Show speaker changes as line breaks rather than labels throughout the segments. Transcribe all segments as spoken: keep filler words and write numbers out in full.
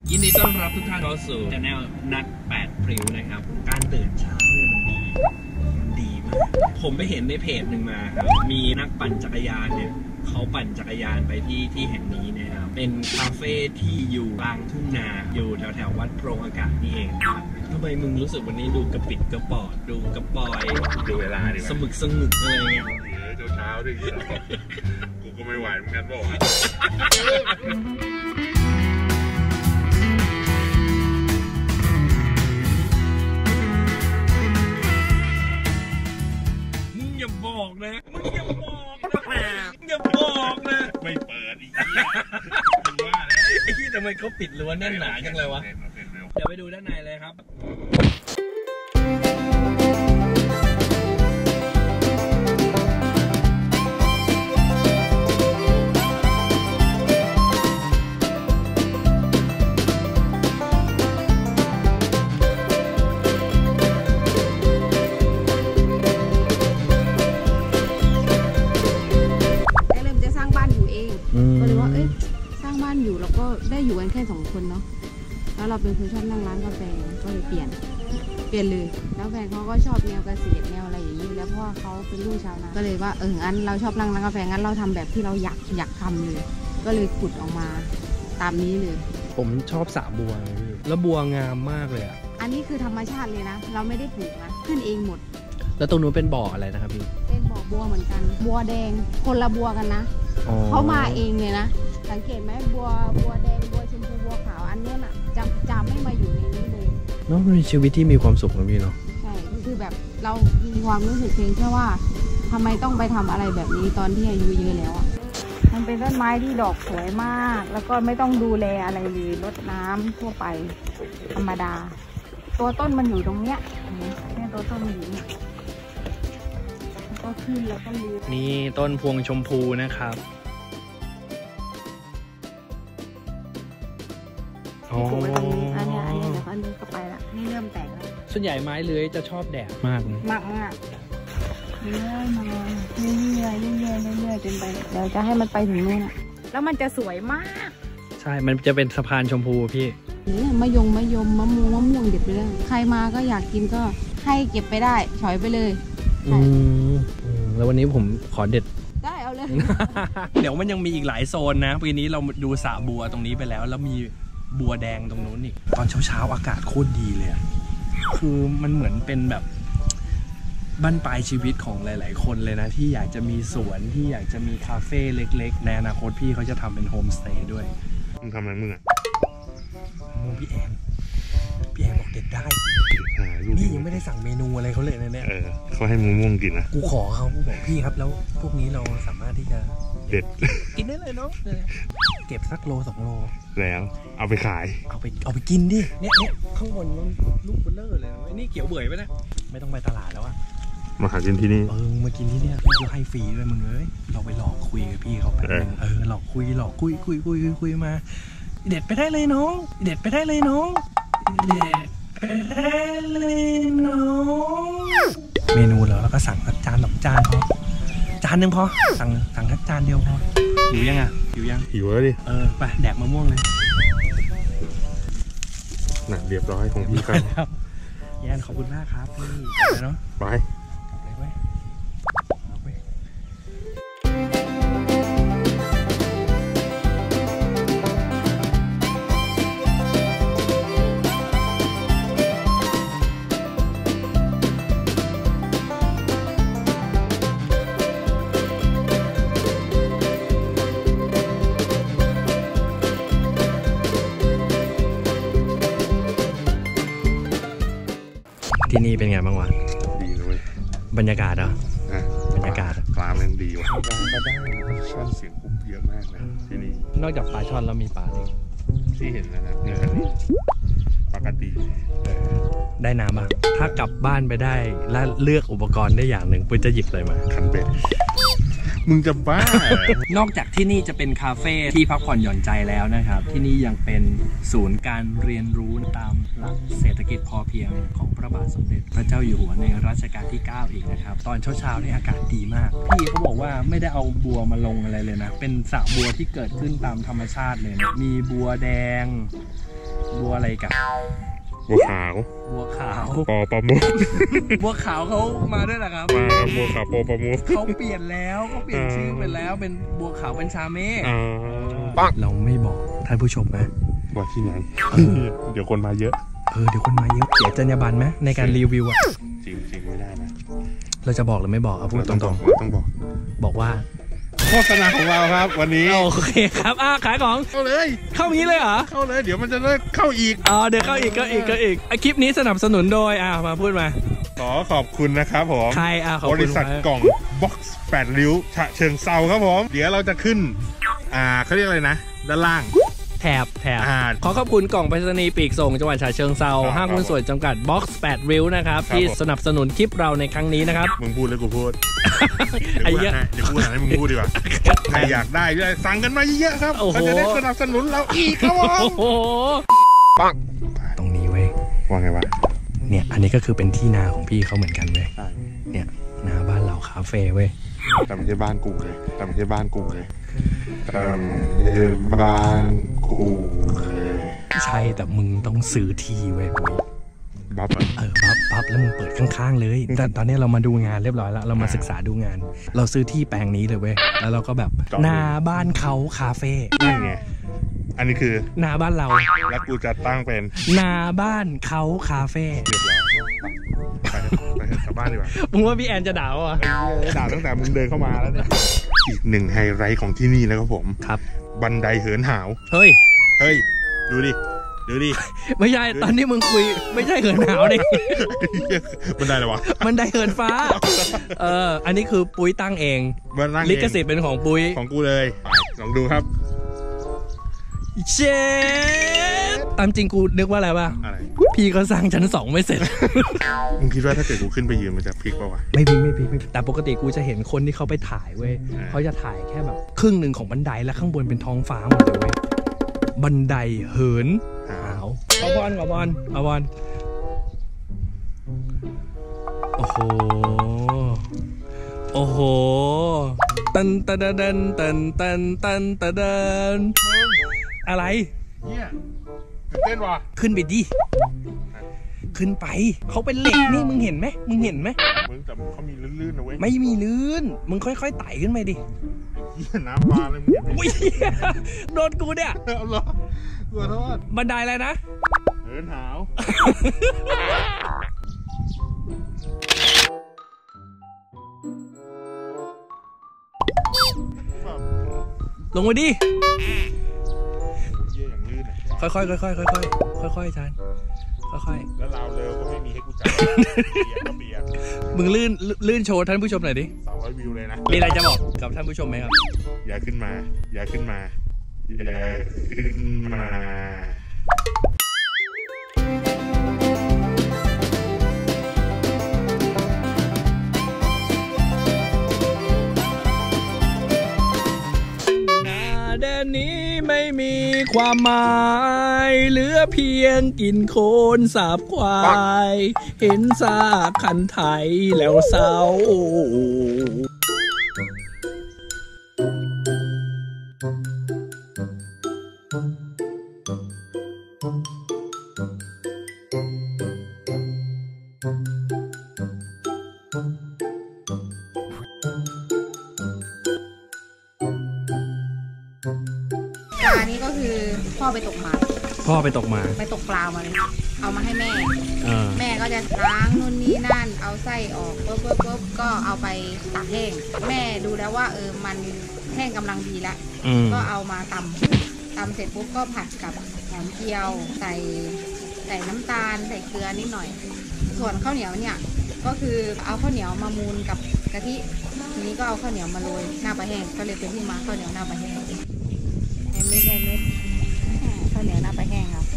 ยินดีต้อนรับทุกท่านเข้าสู่ช anel นัดแปดพริ้วนะครับการตื่นเช้าเนี่ยมันดีมันดีมากผมไปเห็นในเพจหนึ่งมาครับมีนักปั่นจักรยานเนี่ยเขาปั่นจักรยานไปที่ที่แห่งนี้นะครับเป็นคาเฟ่ที่อยู่กลางทุ่งนาอยู่แถวแถววัดโพรงอากาศนี่เองครับทำไมมึงรู้สึกวันนี้ดูกระปิดกระปอดดูกระปอย
ดูเวลาดิ
สมึกสงึกอะไรเงี้ย
เช้าเช้าด้วยกูก็ไม่ไหวเหมือนกันบอก
มึงอย่าบอกนะมึงอย่าบอกนะอย่าบอกนะ
ไม่เปิดอีก
ไอ้ที่ทำไมเขาปิดรั้วแน่นหนาจังเลยวะเดี๋ยวไปดูด้านในเลยครับ
ก็เลยว่าเอ้ยสร้างบ้านอยู่แล้วก็ได้อยู่กันแค่สองคนเนาะแล้วเราเป็นคนชอบนั่งร้านกาแฟก็เลยเปลี่ยนเปลี่ยนเลยแล้วแฟนเขาก็ชอบแนวเกษตรแนวอะไรอย่างนี้แล้วเพราะว่าเขาเป็นลูกชาวนาก็เลยว่าเอองั้นเราชอบนั่งร้านกาแฟงั้นเราทำแบบที่เราอยากอยากทำเลยก็เลยขุดออกมาตามนี้เลย
ผมชอบสระบัวเลยพี่แล้วบัวงามมากเลยอ่ะ
อันนี้คือธรรมชาติเลยนะเราไม่ได้ปลูกนะขึ้นเองหมด
แล้วตรงนู้นเป็นบ่ออะไรนะครับพี่
เป็นบ่อบัวเหมือนกันบัวแดงคนละบัวกันนะเขามาเองเลยนะสังเกตไหมบัวบัวแดงบัวชมพูบัวขาวอันนี้น่ะจะจะไม่มาอยู่ในนี้เลย
เนาะมีชีวิตที่มีความสุขนะพี่เนาะ
ใช่คือแบบเรามีความรู้สึกเพียงแค่ว่าทำไมต้องไปทำอะไรแบบนี้ตอนที่อายุเยอะแล้วอ่ะมันเป็นต้นไม้ที่ดอกสวยมากแล้วก็ไม่ต้องดูแลอะไรเลยรดน้ำทั่วไปธรรมดาตัวต้นมันอยู่ตรงเนี้ยเนี่ยตัวต้นมันอยู่นี่ก็ขึ้นแล้วก็ลืม
นี่ต้นพวงชมพูนะครับ
ปลูกไว้ตรงนี้อันนี้อันนี้เดี๋ยวก็เลื้อยเข้าไปละนี่เริ่มแตกแล้ว
ส่วนใหญ่ไม้เลื้อยจะชอบแดดมาก
มากมากเลื้อยมาเรื่อยๆเรื่อยๆเรื่อยๆจนไปเดี๋ยวจะให้มันไปถึงนู่นแล้วมันจะสวยมาก
ใช่มันจะเป็นสะพานชมพูพี่
นี่มะยงมะยมมะม่วงมะม่วงเด็ดไปเลยใครมาก็อยากกินก็ให้เก็บไปได้ฉอยไปเลย
อืมแล้ววันนี้ผมขอเด็ด
ได้เอาเลย
เดี๋ยวมันยังมีอีกหลายโซนนะปีนี้เราดูสระบัวตรงนี้ไปแล้วแล้วมีบัวแดงตรงนู้นอีกตอนเช้าๆอากาศโคตรดีเลยคือมันเหมือนเป็นแบบบั้นปลายชีวิตของหลายๆคนเลยนะที่อยากจะมีสวนที่อยากจะมีคาเฟ่เล็กๆในอนาคตพี่เขาจะทำเป็นโฮมสเตย์ด้วย
มึงทำอะไรมึงอ่ะ
มึงพี่แอนพี่แอนบอกเด็ดได้นี่ยังไม่ได้สั่งเมนูอะไรเขาเลยนะเนี่ย
เออเขาให้มะม่วงกินนะ
กูขอเขากูบอกพี่ครับแล้วพวกนี้เราสามารถที่จะ
เด็ด
กินได้เลยเนาะเก็บสักโลสองโล
แล้วเอาไปขาย
เอาไปเอาไปกินดิเนี่ยเนี่ยข้างบนมันลูกเบลเลอร์เลยนะนี่เขียวเบื่อไปนะไม่ต้องไปตลาดแล้วอะ
มาหากินที่นี่
เออมากินที่เนี่ยพี่ให้ฟรีด้วยมึงเอ้ยเราไปหลอกคุยกับพี่เขาไปเออหลอกคุยหลอกคุยคุยคุยคุยมาเด็ดไปได้เลยน้องเด็ดไปได้เลยน้องเด็ดไปได้เลยน้องเมนูแล้วแล้วก็สั่งสักจานสองจานพอจานหนึ่งพอสั่งสั่งสักจานเดียวพอหิวยังอ่ะหิวยัง
หิวแล้วดิ
เออไปแดกมะม่วงเลย
หนักเรียบร้อยของพี่ครับ
แย่นขอบคุณมากครับพี่ไปเนาะ
ไป
ที่นี่เป็นไงบ้างวะ
ดีเลย
บรรยากาศเหรอบรรยากาศ
ปลามันดีว่ะปลาก็ได้ช่อนเสียงปุ๊บเยอะมากนะที่นี่
นอกจากปลาช่อนแล้วมีปลาอีก
ที่เห็นแล้วนะปกติ
ได้น้ำบ้างถ้ากลับบ้านไปได้แล้วเลือกอุปกรณ์ได้อย่างหนึ่งปุ้ยจะหยิบอะไรมา
คันเบ็ดมึงจะบ้าน
อกจากที่นี่จะเป็นคาเฟ่ที่พักผ่อนหย่อนใจแล้วนะครับที่นี่ยังเป็นศูนย์การเรียนรู้ตามหลักเศรษฐกิจพอเพียงของพระบาทสมเด็จพระเจ้าอยู่หัวในรัชกาลที่เก้าอีกนะครับตอนเช้าๆนี่อากาศดีมากพี่เขาบอกว่าไม่ได้เอาบัวมาลงอะไรเลยนะเป็นสระบัวที่เกิดขึ้นตามธรรมชาติเลยนะมีบัวแดง
บัวอะไรกับ
บัวขาว
บัวขาว
ปอประมุข
บัวขาวเขามาด้วยเหรอครับ
มากับบัวขาวปอประมุข
เขาเปลี่ยนแล้วเขาเปลี่ยนชื่อไปแล้วเป็นบัวขาวเป็นชาเม่
อ่า
เราไม่บอกท่านผู้ชมนะ
ว่าที่ไหน เดี๋ยวคนมาเยอะ
เออเดี๋ยวคนมาเยอะเสียจรรยาบรรณไหมในการรีวิวอะ
จริงจริงไม่ได้นะ
เราจะบอกหรือไม่บอกเอาพูดตรง
เราต้องบอก
ๆบอกว่า
โฆษณาของเราครับ วันนี้
โอเคครับอ่ะขายของ
เข้าเลย
เข้างี้เลยเหรอ
เข้าเลย เดี๋ยวมันจะเลิกเข้าอีก
อ๋อเดี๋ยวเข้าอีกก็อีกก็อีกอ่ะคลิปนี้สนับสนุนโดยอ่ะมาพูดมา
ขอขอบคุณนะครับผม
ใครอ่ะขอบบ คุณ
ริษัทกล่องบ็อกซ์แปดริ้วฉะเชิงเซาครับผม เดี๋ยวเราจะขึ้น อ่าเขาเรียกอะไรนะ ด้านล่าง
แถบแถบ
อ่า
ขอขอบคุณกล่องไปรษณีย์ปีกส่งจังหวัดฉะเชิงเซา
ครับ
ห้างหุ้นส่วนจำกัดบ็อกซ์แปดริ้วนะครับ
ครับ
ที่
ผม
สนับสนุนคลิปเราในครั้งนี้นะครับ
มึงพูดเลยกูพูด
ไอ้
เดี๋ยว
เหี้ย
กูหาให้เดี๋ยวกูหาให้มึงพูดดีกว่า ใครอยากได้ด้วยสั่งกันมาเยอะๆครับ
โอ้โห
ก็จะได้สนับสนุนเราอีกครับผม
โอ้โห
ปัง
ตรงนี้เว้ย
ว่าไงวะ
เนี่ยอันนี้ก็คือเป็นที่นาของพี่เขาเหมือนกันเว้ยเนี่ยนาบ้านเราคาเฟ่เว้ย
แต่ไม่ใช่บ้านกูเลยแต่ไม่ใช่บ้านกูเลยแต่ไม่ใช่บ้านกูเลย
ใช่แต่มึงต้องซื้อที่เว้ย
บัฟอะ
เออปั๊บปั๊บแล้วมึงเปิดข้างๆเลยแต่ตอนนี้เรามาดูงานเรียบร้อยแล้วเรามาศึกษาดูงาน เราซื้อที่แปลงนี้เลยเว้ยแล้วเราก็แบบนาบ้านเขาคาเฟ่
นั่นไง อันนี้คือ
นาบ้านเรา
แล้วกูจะตั้งเป็น
นาบ้านเขาคาเฟ่
เรียบร้อยไปไปไปกลับบ้านดีกว่า
มึงว่าพี่แอนจะด่าอ่ะ
ไอ้เหี้ยด่าตั้งแต่มึงเดินเข้ามาแล้วเนี่ย อีกหนึ่งไฮไลท์ของที่นี่นะครับผม
ครับ
บันไดเหินหาว
เฮ้ย
เฮ้ย ดูดิ ดูดิ
ไม่ใช่ตอนนี้มึงคุยไม่ใช่เหินหนาวดิ
บันไดอะไรวะ
มันไดเหินฟ้าเอออันนี้คือปุ้ยตั้งเอง
บันได
ลิขสิทธิ์เป็นของปุ้ย
ของกูเลยลองดูครับ
เชฟตามจริงกูนึกว่าอะไรป่ะ
อะไร
พี่ก็สร้างชั้นสองไม่เสร็จ
มึงคิดว่าถ้าเกิดกูขึ้นไปยืนมันจะพลิกป่าวะ
ไม่พลิกไม่พลิกไม่พลิกแต่ปกติกูจะเห็นคนที่เขาไปถ่ายเว้ย
อ่า
เขาจะถ่ายแค่แบบครึ่งหนึ่งของบันไดแล้วข้างบนเป็นท้องฟ้าหมดเลยเว้ยบันไดเหินหาวขอบอลขอบอลขอบอลโอ้โหโอ้โหตันตันตันตันตันตันตันตันอะไร
เนี่ยตื่นเต้นว่ะ
ขึ้นไปดิขึ้นไปเขาเป็นเหล็กนี่มึงเห็นไหมมึงเห็นไหม
มึงแต่เขามีลื่นๆนะเว้ย
ไม่มีลื่นมึงค่อยๆไต่ขึ้นไปดิ
เหี้ยน้ำมาเลยมึงเห็นไหม
อุ้ยโดนกูเนี่ย
เอาเหรอขอโทษ
บันไดอะไรนะ
เหินหาว
ลงมาดิ
เยี่ยอย่างลื่นอ่ะ
ค่อยๆค่อยๆค่อยๆค่อยๆจานค่อย
แล้วราวเร็วก็ไม่มีให้กูจับเบียร์ก็เบียร์
ๆมึงลื่นลื่นโชว์ท่านผู้ชมหน่อยดิ
สองร้อยวิวเลยนะ
มีอะไรจะบอกกับท่านผู้ชมไหมครับ
อย่าขึ้นมา อย่าขึ้นมา อย่าขึ้นมา
หน้าแดนนี้ไม่มีความหมายเหลือเพียงกินโคลนสาบควาย เห็นซากคันไถแล้วเศร้า
ปลานี้ก็คือพ่อไปตกมา
พ่อไปตกมา
ไปตกปลามาเลย เอามาให้แม่
เออ
แม่ก็จะล้างนู่นนี่นั่น เอาไส้ออกปุ๊บปุ๊บปุ๊บก็เอาไปตากแห้ง แม่ดูแล้วว่าเออมันแห้งกำลังดีแล้ว
อืม
ก็เอามาตำตำเสร็จปุ๊บก็ผัดกับหอมเจียว ใส่ใส่น้ำตาลใส่เกลือนิดหน่อย ส่วนข้าวเหนียวเนี่ยก็คือเอาข้าวเหนียวมามูนกับกะทิ ทีนี้ก็เอาข้าวเหนียวมาโรยหน้าปลาแห้งก็เลยเป็นที่มาข้าวเหนียวหน้าปลาแห้งแฮมเม็ดแฮมเม็ดข้าวเหนียวหน้าปลาแห้งครับ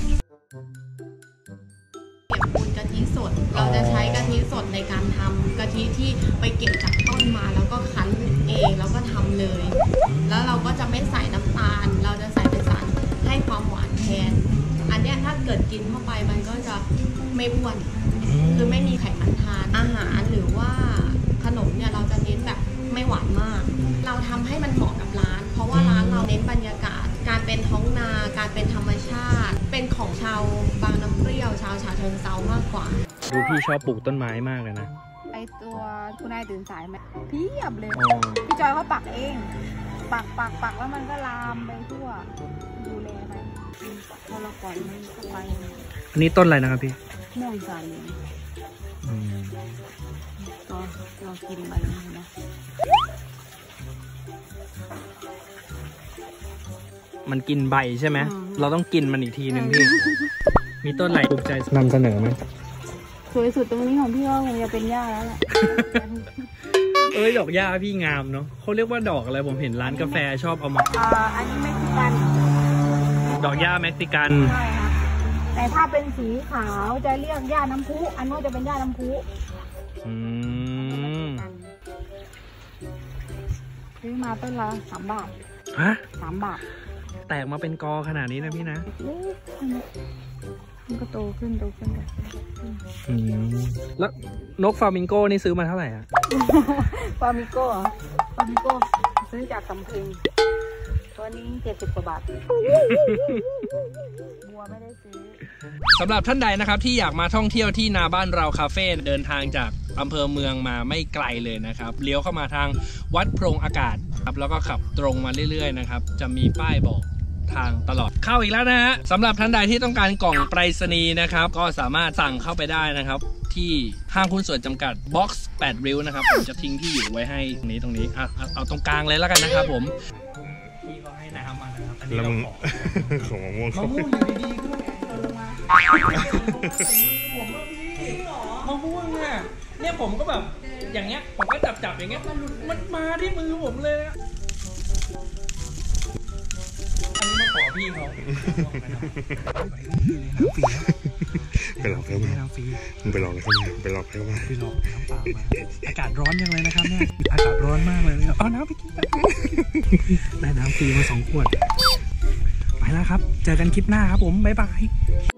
เก็บมูลกะทิสด เราจะใช้กะทิสดในการทำกะทิที่ไปเก็บจากต้นมาแล้วก็คั้นเองแล้วก็ทำเลย แล้วเราก็จะไม่ใส่น้ำตาล เราจะใส่เป็นสารให้ความหวานแทน อันเนี้ยถ้าเกิดกินเข้าไปมันก็จะไม่อ้วน คือไม่มีไขมันทานอาหารหรือว่าขนมเนี่ยเราจะเน้นแบบไม่หวานมาก เราทำให้มันเหมาะกับร้าน เพราะว่าร้านเราเน้นบรรยากาศ การเป็นท้องนา การเป็นธรรมชาติ เป็นของชาว
พี่ชอบปลูกต้นไม้มากเลยนะ
ไอตัวคุณนายตื่นสายไหมเพียบเลย
อ๋อ
พี่จอยเขาปักเอง ปักปักปักแล้วมันก็ลามไปทั่ว ดูแลไปพอเราปล่อยมันก็ไป
อันนี้ต้นอะไรนะครับพี่
ม่วงสาลี
อืม
ก็เรากินไปนะ
มันกินใบใช่ไหมเราต้องกินมันอีกทีหนึ่งพี่ มีต้นไหนภูมิใจนำเสนอไหม
สวยสุดตรงนี้ของพี่ก็คงจะเป็นหญ้าแล้วแหละ
เอ้ยดอกหญ้าพี่งามเนาะเขาเรียกว่าดอกอะไรผมเห็นร้านกาแฟชอบเอามา
อ่าอันนี้เม็กซิกัน
ดอกหญ้าเม็กซิกัน
ใช่ค่ะแต่ถ้าเป็นสีขาวจะเรียกหญ้าน้ำพุอันนู้นจะเป็นหญ้าน้ำพุ
อืม
ซื้อมาต้นละสามบาท
ฮะ
สามบาท
แตกมาเป็นกอขนาดนี้นะพี่นะ
เล็กมันก็โตขึ้นโตขึ้นแบบ
อืมแล้วนกฟลามิงโก้นี่ซื้อมาเท่าไหร่อะ
ฟามิโก้ฟามิโก้ซื้อจากสำเพ็งตัวนี้เจ็ดสิบกว่าบาท บัวไม่ได้ซื้อ
สำหรับท่านใดนะครับที่อยากมาท่องเที่ยวที่นาบ้านเราคาเฟ่เดินทางจากอำเภอเมืองมาไม่ไกลเลยนะครับเลี้ยวเข้ามาทางวัดโพรงอากาศครับแล้วก็ขับตรงมาเรื่อยๆนะครับจะมีป้ายบอกทางตลอดเข้าอีกแล้วนะฮะสำหรับท่านใดที่ต้องการกล่องไปรษณีย์นะครับก็สามารถสั่งเข้าไปได้นะครับที่ห้างหุ้นส่วนจำกัด Box แปด ริ้วนะครับผมจะทิ้งที่อยู่ไว้ให้ตรงนี้ตรงนี้อ่ะเอาเอาตรงกลางเลยแล้วกันนะครับผมพี่ก็ให้น้ำมานะครับอันนี้
แล้ว
เรา
มึง
ขอ
ของมะม่วง
มะ
เขา
ม่วงอยู่ดีๆก็ตกลงมาผมว่าพี่มะม่วงเนี่ยเนี่ยผมก็แบบอย่างเงี้ยผมก็จับจับอย่างเงี้ยมันมันมาที่มือผมเลยอะอันนี้มาขอพี่เขา
ไปหลอกเขามา
น้ำฟรี
มึงไปหลอกเขามาไปหลอกเขามา
ไปหลอกน้ำเปล่ามาอากาศร้อนยังเลยนะครับเนี่ยอากาศร้อนมากเลยเอาน้ำไปกินไปได้น้ำฟรีมาสองขวดไปแล้วครับเจอกันคลิปหน้าครับผมบ๊ายบาย